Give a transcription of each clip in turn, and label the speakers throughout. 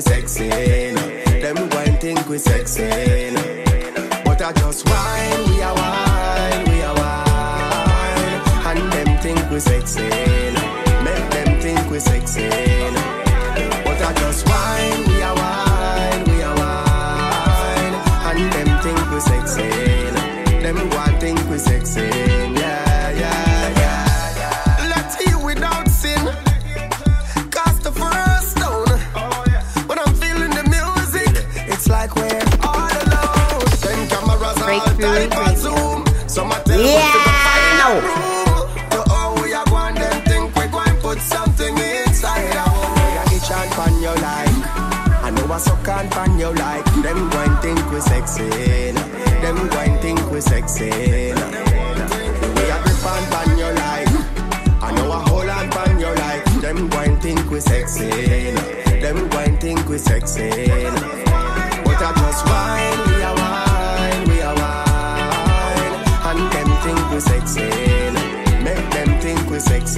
Speaker 1: sexy. Them go and think we sexy. But I just whine, we are wine, we are wine. And them think we sexy. Make them think we sexy. But I just whine, we are wine, we are wine. And them think we sexy. Them go and think we sexy. Yeah, yeah, yeah, yeah. Let's heal without sin. Cast the first stone. When I'm feeling the music, it's like we're all alone. 10 cameras all type on Zoom. Some are telling us to find a room. To all we are going, them think we're going to put something inside our home. We are each and pan your like. I know I suck and pan your like. Them going to think we're sexy. Them going to think we're sexy. We are grip and pan your like. I know I hold and pan your like. Them going to think we're sexy. Them going to think we're sexy. But I just whine, we are wine, we are wine. And them think we're sexy. Make them think we're sexy.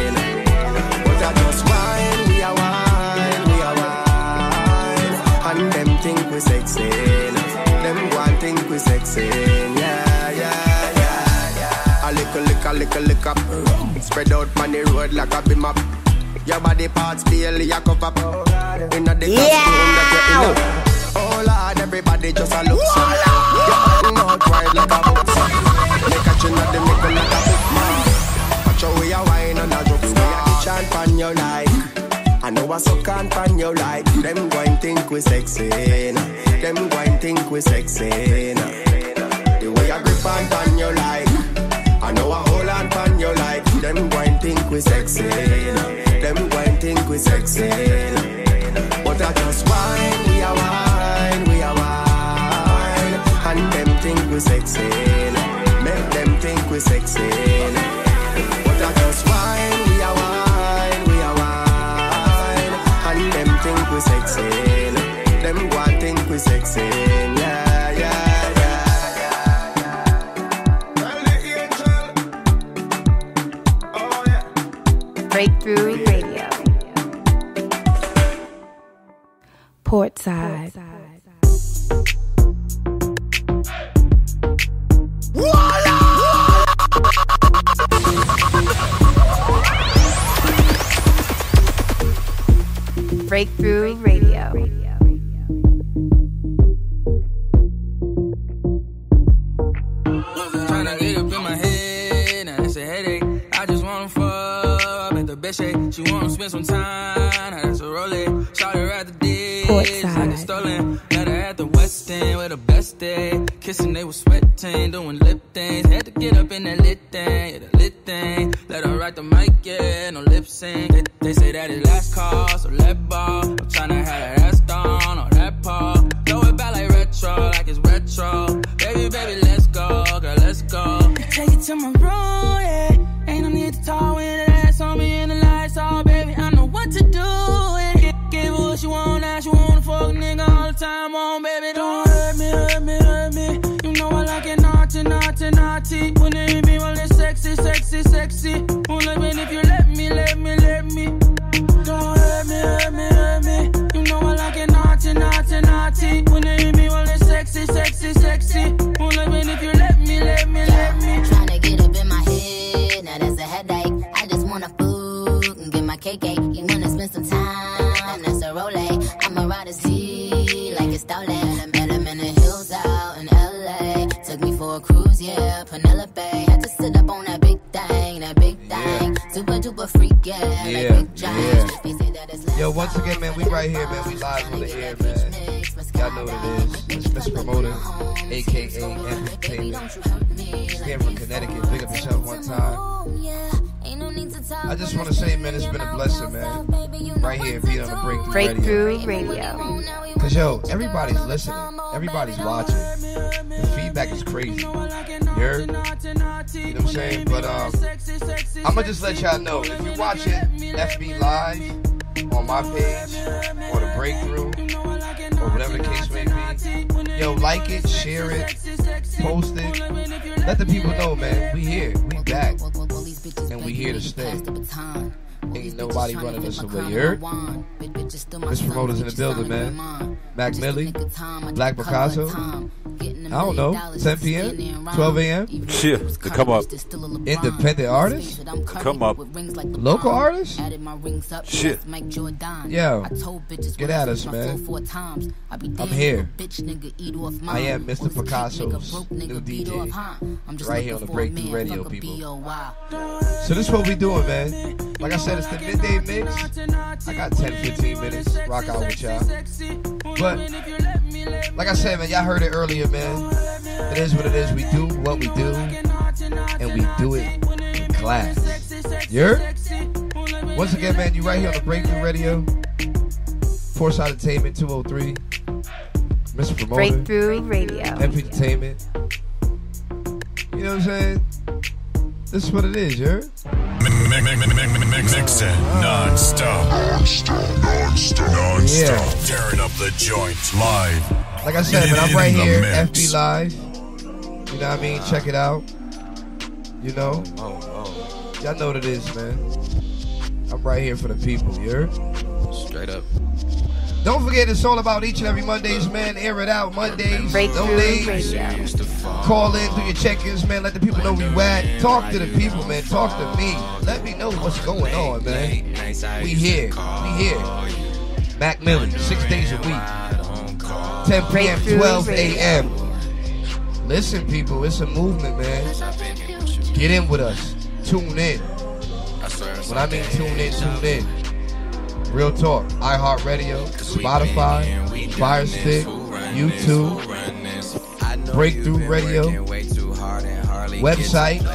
Speaker 1: But I just whine, we are wine, we are wine. And them think we're sexy. Them go and think we're sexy. Yeah, yeah, yeah, yeah. A little lick up. Spread out on the road like a beam up. Your body parts barely a cover up. In the costume that you're in. Oh Lord, everybody just a look so. You're acting out wide like a book. They catching at the middle like a bookmark. Watch how we are wine on a drop. We are the chant pan your like. I know I suck and pan your like. Them going think we sexy. Them going think we sexy. The way I grip and pan your like. I know I hold and pan your like. Them going think we sexy. Them going think we sexy. But I just whine, we are wine, we are wine. And them think we sexy. Make them think we sexy. But I just whine, we are wine, we are wine. And them think we sexy. Them go and think we sexy. Yeah, yeah, yeah, yeah. Tell the angel. Oh yeah.
Speaker 2: Breakthrough Radio. Portside. Breakthrough Radio.
Speaker 3: Tryna get up in my head, now that's a headache. I just wanna fuck at the best shape. She wanna spend some time, now that's a Rolex. Shout her at the dish, like it's stolen. Met her at the West End with the best day. Kissing, they was sweating, doing lip things. Had to get up in that lit thing, yeah, the lit thing. Let her write the mic, yeah, no lip sync. They say that it's last call, so let ball. I'm tryna have that ass down or that paw. Throw it back like retro, like it's retro. Baby, baby, let's go, girl, let's go. Take it to my room, yeah. Ain't no need to talk when that ass on me in the lights off, baby. I know what to do. Yeah. Give her what she want, now she wanna fuck nigga all the time on, baby. Don't hurt me, hurt me, hurt me. You know I like it naughty, naughty, naughty. When it hit me, well, it's sexy, sexy, sexy. Won't let me if you let me, let me, let me. Don't hurt me, hurt me, hurt me. You know I like it naughty, naughty, naughty. When it hit me, well, it's sexy, sexy, sexy. Won't let me if you let me, let me, let me.
Speaker 4: Tryna get up in my head, now that's a headache. I just wanna food and get my cake. You wanna spend some time, that's a Rolex. I'ma ride a Z like it's stolen. Met him in the hills out in LA. Took me for a cruise, yeah, Penelope. Had to sit up on that big thing, that big thing. Super duper freak, yeah, like big giant.
Speaker 5: Yo, once again, man, we right here, man. We live on the air, man. Y'all know what it is. It's Mr. Promoter, a.k.a. Entertainment. Here from Connecticut. Big up yourself one time. I just want to say, man, it's been a blessing, man. Right here, being on the Breakthrough Radio. Because, yo, everybody's listening. Everybody's watching. The feedback is crazy. You heard? You know what I'm saying? But I'm going to just let y'all know. If you're watching FB Live on my page or the Breakthrough or whatever the case may be, yo, like it, share it, post it. Let the people know, man. We here. We back. And we here to stay. Ain't nobody running us away, you heard? Miss Promoters in the building, man. Mac Millie, Black Picasso. I don't know, 10 p.m., 12 a.m.
Speaker 6: Yeah, to come up.
Speaker 5: Independent artists?
Speaker 6: Come up.
Speaker 5: Local artists?
Speaker 6: Shit.
Speaker 5: Yo, get at us, man. I'm here. I am Mr. Picasso's new DJ. Right here on the Breakthrough Radio, people. So this is what we doing, man. Like I said, it's the midday mix. I got 10-15 minutes. Rock out with y'all. But, like I said, man, y'all heard it earlier, man. It is what it is. We do what we do. And we do it in class. You heard? Once again, man, you right here on the Breakthrough Radio. Foresight Entertainment 203. Mr. Promoter.
Speaker 2: Breakthrough Radio.
Speaker 5: MP Entertainment. You know what I'm saying? This is what it is, you heard?
Speaker 7: Mix it non-stop.
Speaker 5: Yeah.
Speaker 7: Tearing up the joint live.
Speaker 5: Like I said, man, I'm right here, FB Live. You know what I mean? Check it out. You know? Y'all know what it is, man. I'm right here for the people, you heard?
Speaker 8: Straight up.
Speaker 5: Don't forget, it's all about each and every Mondays, man. Air it out Mondays.
Speaker 2: Breakthrough
Speaker 5: days.
Speaker 2: Radio.
Speaker 5: Call in, do your check-ins, man. Let the people know we at. Talk to the people, man. Talk to me. Let me know what's going on, man. We here. Mac Millie, 6 days a week. 10 p.m., 12 a.m. Listen, people, it's a movement, man. Get in with us. Tune in. When I mean tune in. Real talk. iHeartRadio, Spotify, Fire Stick, YouTube, Breakthrough Radio, website.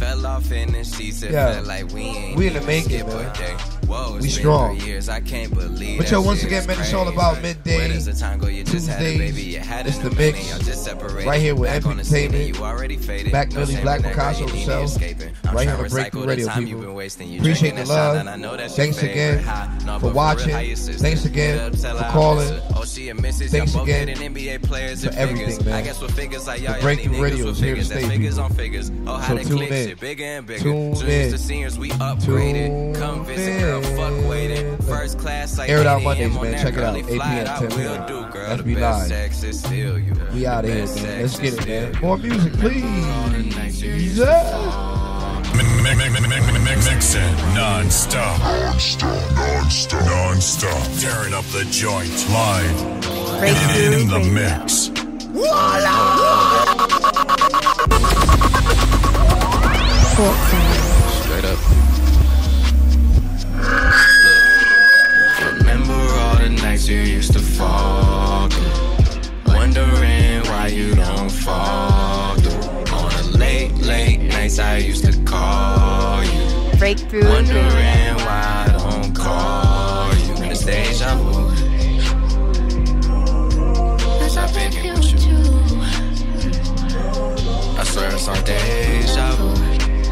Speaker 5: Yeah, we in the making, man. We strong. But yo, once again, man, it's all about midday, Tuesdays. It's the mix. Right here with MP Entertainment. Mac Millie, Black Picasso himself. Right here on the Breakthrough Radio, people. Appreciate the love. Thanks again for watching. Thanks again for calling. Thanks again for everything, man. The Breakthrough Radio is here to stay, people. So tune in. Air it out Mondays, man. Check it out. 8 p.m., 10 p.m. FB Live. We out of here, man. Let's get it, man. More music, please.
Speaker 7: Mix it non-stop. Tearing up the joint live. In the mix.
Speaker 8: Straight up. Look. Remember all the nights you used to fall through, wondering why you don't fall through. On the late nights I used to call you,
Speaker 2: Breakthrough
Speaker 8: wondering
Speaker 2: Radio.
Speaker 8: why I don't call you. And it's deja vu. Cause I've been here with you. I swear it's all deja vu.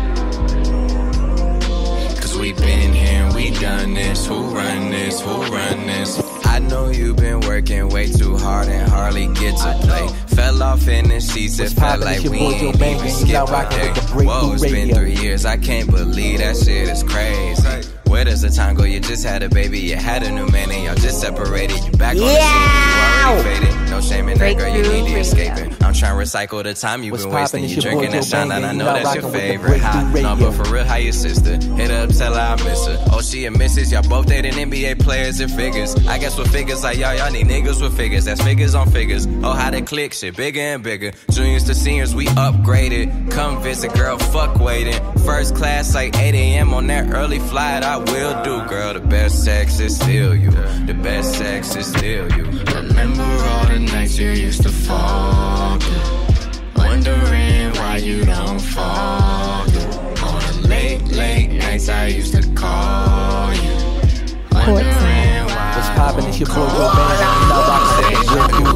Speaker 8: We been here, we done this, who run this? I know you been working way too hard and hardly get to play. Fell off in the sheets, it felt like we ain't even skip a day. Whoa, it's been 3 years, I can't believe that shit is crazy. Where does the time go? You just had a baby, you had a new man, and y'all just separated. You back on the scene, you already faded. No shame in that, girl, you need to escaping. I'm trying to recycle the time you've been wasting. You drinking that shine, and I know that's your favorite. No, but for real, how your sister? Hit her up, tell her I miss her. Oh, she a missus, y'all both dating NBA players and figures. I guess with figures like y'all need niggas with figures. That's figures on figures. Oh, how they click shit, bigger and bigger. Juniors to seniors, we upgraded. Come visit, girl, fuck waiting. First class like 8 a.m. on that early flight, I will do, girl. The best sex is still you. The best sex is still you. Remember all the nights you used to fall through, wondering why you don't fall through. On the late nights I used to call you, wondering why.
Speaker 9: What's poppin'? It's your boy Joe Bang. Now Breakthrough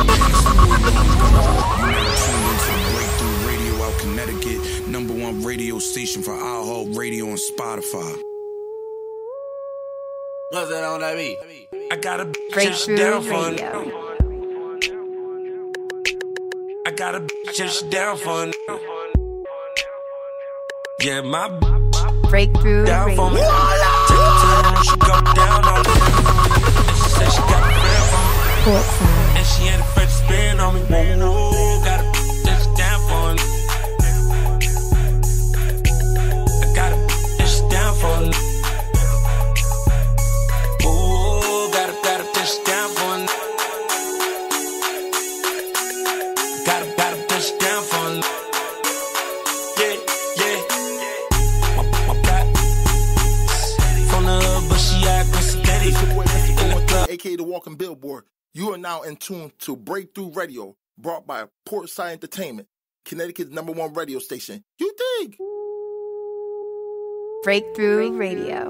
Speaker 10: Radio out Connecticut, #1 radio station for iHeartRadio and Spotify.
Speaker 11: What's that on that beat?
Speaker 10: I got a
Speaker 2: Breakthrough
Speaker 10: down for
Speaker 2: Radio.
Speaker 10: I got a just down for yeah, my
Speaker 2: Breakthrough
Speaker 10: down for me.
Speaker 2: Radio.
Speaker 11: room, she go down on me. And she said she got a friend for me. And she ain't afraid to spin on me. Whoa, got a bitch down for me. I got a bitch down for me. Whoa, got a bitch down for me. Got a bitch down for me. Yeah, yeah. My back from the hood, but she actin' steady. In the club,
Speaker 12: aka the Walking Billboard. You are now in tune to Breakthrough Radio, brought by Portside Entertainment, Connecticut's #1 radio station. You dig?
Speaker 2: Breakthrough Radio.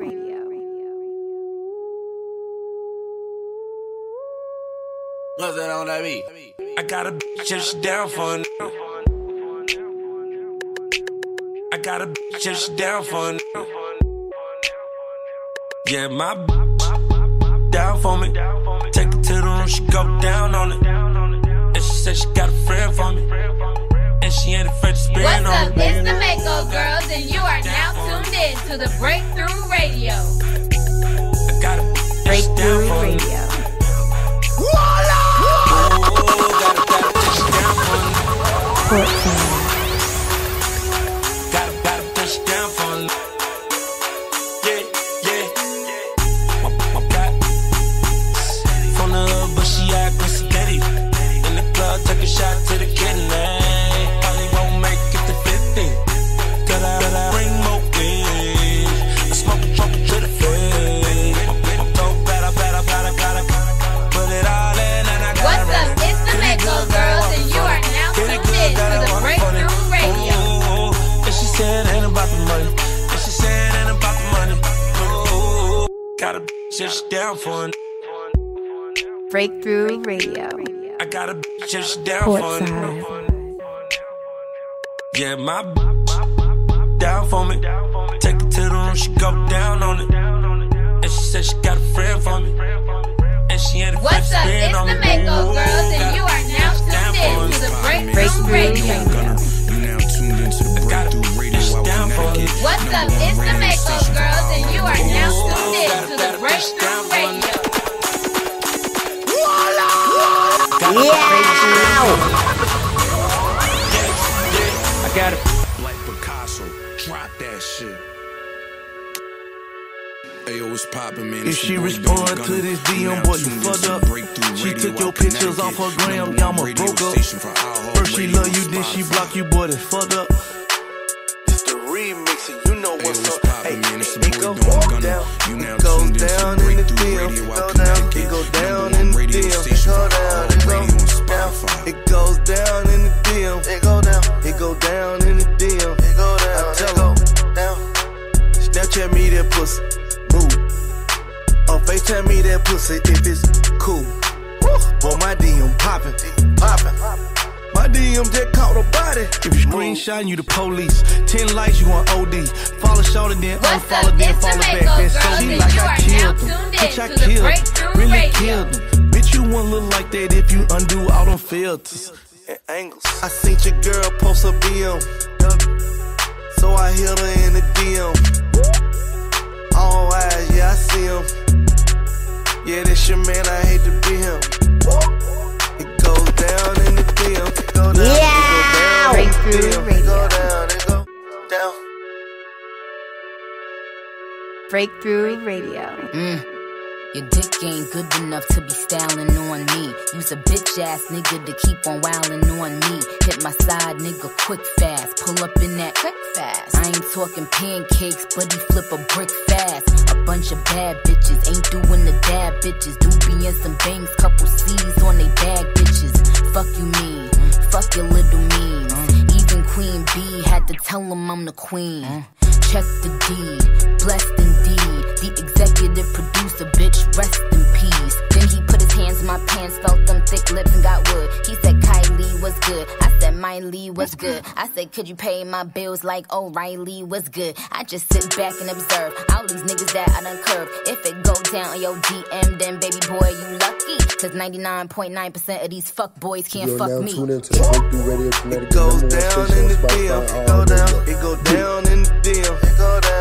Speaker 11: What's that on that beat? I got a bitch just down for it. I got a bitch just down for it. Yeah, my down for me. Take it to the room, she go down on it. And she said she got a friend for me. And she ain't afraid to spin on me.
Speaker 13: What's up? It's the Mako Girls, and you are now tuned in to the Breakthrough Radio.
Speaker 11: I got a
Speaker 2: Breakthrough Radio.
Speaker 11: Voila! Got a bitch down for me. Got a bitch down for me. Yeah, yeah. My back from the hood, but she actin' steady. In the club, take a shot to the kidney. Probably won't make it to 50. Could I bring more in? I smoke a drunk to the face. I'm so bad, I gotta put it all in and I gotta
Speaker 13: What's up? It's the Mako Girls, and you are now tuned in to the Breakthrough Radio.
Speaker 11: And she said ain't about the money. And she said ain't about the money. Ooh, got a bitch just down for it.
Speaker 2: Breakthrough Radio.
Speaker 11: I got a bitch just down for it. Yeah, my down for me. Take it to the room, she go down on it. And she said she got a friend for me. And she ain't afraid to
Speaker 13: What's up?
Speaker 11: spin
Speaker 13: It's
Speaker 11: on
Speaker 13: the
Speaker 11: me.
Speaker 13: Mako Girls, and you are now tuned in to the Breakthrough Radio.
Speaker 10: You now tuned into the Breakthrough Radio out Connecticut.
Speaker 13: What's up? It's the Mako Girls, and you are now tuned in to the Breakthrough Radio.
Speaker 11: I got it.
Speaker 10: Like Picasso, drop that shit. Ayo, what's poppin', man?
Speaker 14: If she respond to this DM, boy, you fucked up. She took your pictures off her gram, y'all broke up. First she love you, then she block you, boy, that's fucked up.
Speaker 15: It's the remix, and you know what's up. Hey,
Speaker 10: man, it's
Speaker 15: it goes down. It goes down in the DM. It goes down. It goes down in the DM. It goes down. It goes down. It goes down in the DM. It go down. It go down in the DM. It go down. I tell her, Snapchat me that pussy. Move. Or FaceTime me that pussy if it's cool. Boy, my DM poppin'. My DM just caught a body.
Speaker 14: If you screenshot, you the police. 10 likes, you on OD. Follow shorter, then unfollow, then follow back. That's so she like I killed them. Bitch, I killed them. Really killed them. Bitch, you won't look like that if you undo all them filters
Speaker 15: and angles. I seen your girl post a BM, so I hit her in the DM. All eyes, yeah, I see him. Yeah, that's your man, I hate to be him. It goes down in the DM. It go down, it go down. It go down, it go down.
Speaker 2: Breakthrough Radio.
Speaker 4: Your dick ain't good enough to be styling on me. Use a bitch ass nigga to keep on wildin' on me. Hit my side nigga quick fast. Pull up in that quick fast. I ain't talking pancakes, but he flip a brick fast. A bunch of bad bitches ain't doing the dab bitches. Do be in some bangs, couple C's on they bag bitches. Fuck you mean, fuck your little means. Even Queen B had to tell him I'm the queen. Check the deed, blessed indeed. The executive producer, bitch, rest in peace. Then he put his hands in my pants, felt them thick lips and got wood. He said, Kylie, what's good? I said, Miley, what's good? I said, could you pay my bills like O'Reilly, what's good? I just sit back and observe all these niggas that I done curved. If it go down on your DM, then baby boy, you lucky. Cause 99.9% of these fuck boys can't fuck me.
Speaker 15: It goes down in the DM. It go down in the DM. It go down.